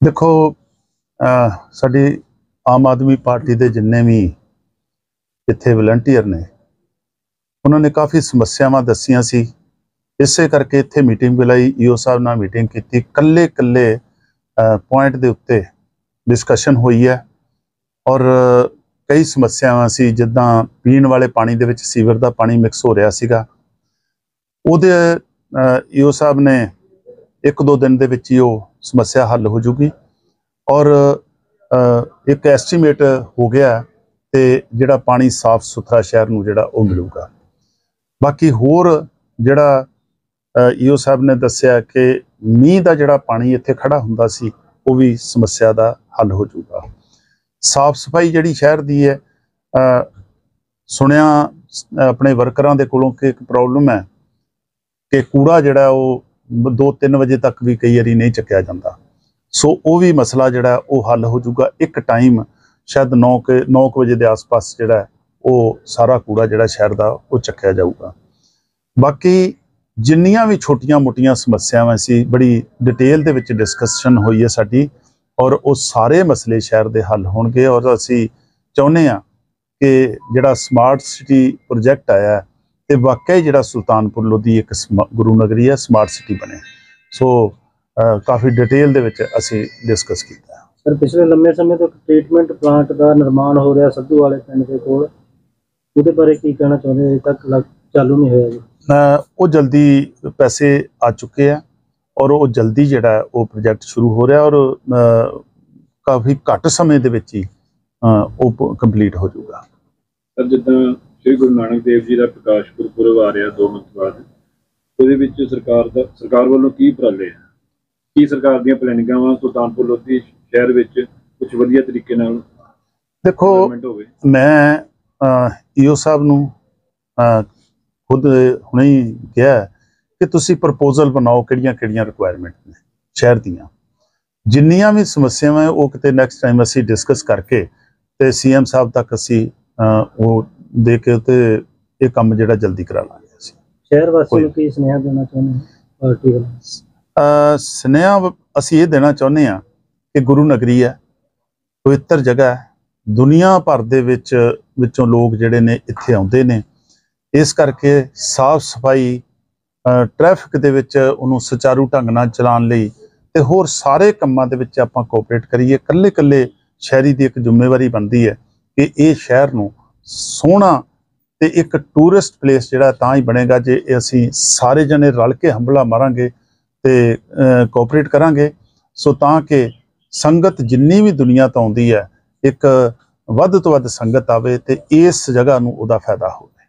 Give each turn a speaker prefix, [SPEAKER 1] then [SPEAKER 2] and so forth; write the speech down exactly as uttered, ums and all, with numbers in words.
[SPEAKER 1] देखो साडी आम आदमी पार्टी के जिन्ने भी इत्थे वलंटियर ने उन्होंने काफ़ी समस्यावां दसियां सी। इसे करके इत्थे मीटिंग बुलाई, ईओ साहब नाल मीटिंग की, कल्ले कल्ले पॉइंट के उत्ते डिस्कशन हुई है और कई समस्यावां सी, जिद्दां पीण वाले पानी दे विच सीवर का पानी मिक्स हो रहा सीगा। उहदे ईओ साहब ने एक दो दिन दे विच ही वो समस्या हल हो जूगी और एक एस्टीमेट हो गया ते जिहड़ा पानी साफ सुथरा शहर नूं जिहड़ा वो मिलूगा। बाकी होर जिहड़ा ईओ साहब ने दस्सिया कि मींह का जिहड़ा पानी इत्थे खड़ा हुंदा सी वो भी समस्या का हल हो जूगा। साफ सफाई जिहड़ी शहर दी है, आ, सुनिया अपने वर्करां दे कोलों कि एक प्रॉब्लम है कि कूड़ा जिहड़ा वो दो तीन बजे तक भी कई बारी नहीं चुक्या जाता। सो वो भी मसला जिहड़ा वो हल हो जूगा। एक टाइम शायद नौ के नौ बजे के आस पास जिहड़ा वो सारा कूड़ा जिहड़ा शहर का वो चुक्या जाऊगा। बाकी जिन्नियां भी छोटियां मोटियां समस्यावां सी बड़ी डिटेल दे विच डिस्कशन हुई है साडी और वो सारे मसले शहर के हल होणगे। और असी चाहुंदे आ कि जिहड़ा स्मार्ट सिटी प्रोजैक्ट आया तो वाकई जिहड़ा सुल्तानपुर लोधी एक गुरु नगरी है स्मार्ट सिटी बने। सो काफ़ी डिटेल दे विच असी डिस्कस किया।
[SPEAKER 2] सर पिछले लंबे समय तो ट्रीटमेंट प्लांट का निर्माण हो रहा सद्धू वाले पिंड के कोल, उहदे बारे की कहना चाहुंदे? अजे तक लग चालू नहीं होया जी?
[SPEAKER 1] वो जल्दी पैसे आ चुके हैं और वो जल्दी जिहड़ा वो प्रोजैक्ट शुरू हो रहा और काफ़ी घट समय दे विच ही वो कंप्लीट हो जाऊगा।
[SPEAKER 3] सर जिद्दां श्री गुरु नानक देव जी का प्रकाश गुरपुरब आ रहा दो मंथ बाद, ਉਹਦੇ ਵਿੱਚ ਸਰਕਾਰ ਦਾ ਸਰਕਾਰ ਵੱਲੋਂ ਕੀ ਉਪਰਾਲੇ ਹੈ, ਕੀ ਸਰਕਾਰ ਦੀਆਂ ਪਲੈਨਿੰਗਾਂ ਵਾ ਸੁਲਤਾਨਪੁਰ ਲੋਧੀ ਸ਼ਹਿਰ ਵਿੱਚ ਕੁਝ ਵਧੀਆ ਤਰੀਕੇ ਨਾਲ
[SPEAKER 1] देखो
[SPEAKER 3] ਹੋਵੇ?
[SPEAKER 1] मैं ईओ साहब नूं खुद हुणे ही कहा कि तुसी प्रपोजल बनाओ किहड़ियां किहड़ियां रिक्वायरमेंट ने शहर दियां, जिन्नियां भी समस्यावां वो किते नैक्सट टाइम असी डिस्कस करके ते सीएम साहब तक असी वो दे के ते ये काम जिहड़ा जल्दी करा लांगे।
[SPEAKER 2] शहर वासियों की स्नेहा देना चाहते हैं पार्टी वाले?
[SPEAKER 1] स्नेहा असी ये देना चाहुंदे आ कि गुरु नगरी है, पवित्र जगह है, दुनिया भर दे विच विचों लोग जिहड़े ने इत्थे आउंदे ने। इस करके साफ सफाई ट्रैफिक दे विच उहनूं सुचारू ढंग नाल चलाउण लई ते होर सारे कामां दे विच आपां कोऑपरेट करिए। कल्ले कल्ले शहरी दी एक जिम्मेवारी बनदी है कि ये शहर नूं सोहना ते एक टूरिस्ट प्लेस जिहड़ा तां ही बनेगा जे असीं सारे जने रल के हंबला मारांगे ते कोऑपरेट करांगे। सो तां कि संगत जिन्नी भी दुनिया तो आउंदी है एक वध तो वध संगत आवे ते इस जगह नूं उहदा फायदा होवे।